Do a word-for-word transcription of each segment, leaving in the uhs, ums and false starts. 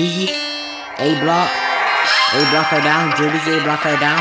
D Z, A block, A block her down, J D Z, A block her down.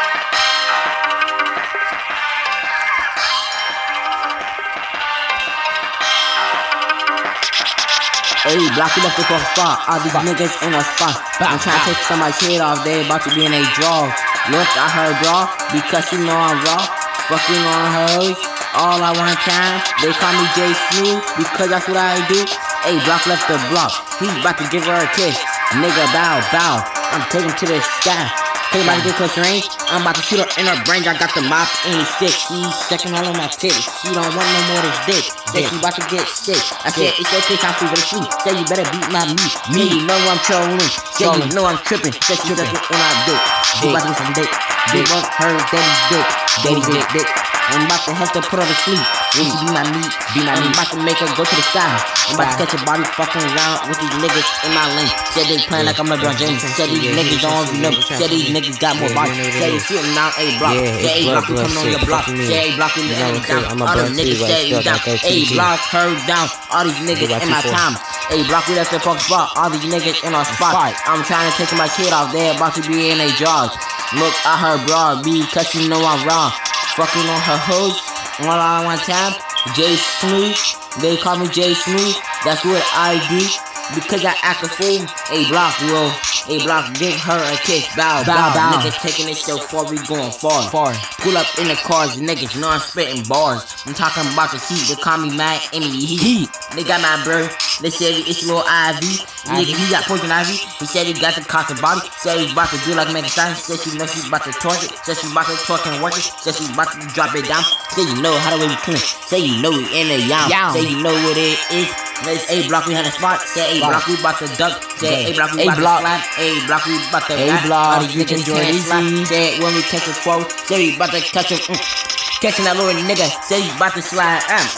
Hey, block you left the fucking spot. All these niggas in a spot. I'm trying to take somebody's head off. They about to be in a draw. Look, I heard draw because you know I'm raw. Fucking on hoes. All I want time. They call me J Smooth because that's what I do. Hey, block left the block. He's about to give her a kiss. Nigga, bow, bow. I'm taking to the sky. Hey, about to get close range. I'm about to shoot her in her brain. I got the mop and he's sick. She's second all on my titties. She don't want no more of this dick. Say she about to get sick. I said it's okay, time for you to sleep. Say you better beat my meat. Me, you know I'm trolling. Say you know I'm tripping. Say she tripping on our dick. She about to get some dick. Dick on her daddy's dick. Daddy's dick, dick. I'm about to have to put her to sleep. Will she be my meat? Be my meat. I'm about to make her go to the sky. I'm about to catch a body fucking around with these niggas in my lane. Said they playing like I'm LeBron James. Said these niggas don't even know. Said these niggas got more body. Said they shooting down A block. Said A block, we coming on your block. Said A block, we letting it down. All the niggas say you down. A block, her down. All these niggas in my time. A block, we left the fuck spot. All these niggas in our spot. I'm trying to take my kid off. They about to be in a jaws. Look, I heard broad because you know I'm wrong. Fucking on her hoes, all I want time. J Smooth, they call me J Smooth. That's what I do because I act a fool. A block, will A block, give her a kiss. Bow, bow, bow. Niggas taking this show far, we going far. Far. Pull up in the cars, niggas know I'm spitting bars. I'm talking about the heat, they call me mad enemy heat. They got my bird, they said it's a little I V. Nigga, he got poison ivy. He said he got the cotton body. Said he's about to do like Megan Stein. Said she knows she's about to torch it. Said she's about to torch and work it. Said she's about to drop it down. Say you know how the way we clean. Say you know we in the yam. Say you know what it is. It's A block, we had a spot. Say A block, we about to duck. Say A block, we about to slide. A block, we about to rap. All these niggas can't slide. Say when we catch a quote. Say we about to catch him. Mm. Catching that little nigga. Say you about to slide. Um.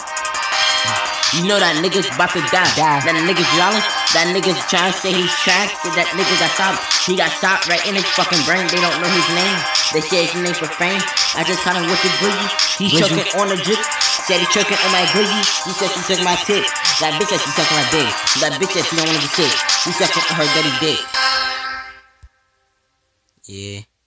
You know that nigga's about to die. die. That nigga's yelling. That nigga's trying to say he's trying. Say that nigga got shot. He got shot right in his fucking brain. They don't know his name. They say his name for fame. I just kinda with the glizzy. He choking on the drip. Said he choking on my glizzy. He said she took my tip. That bitch said she sucking my dick. That bitch said she don't wanna be sick. She sucking her dirty dick. Yeah.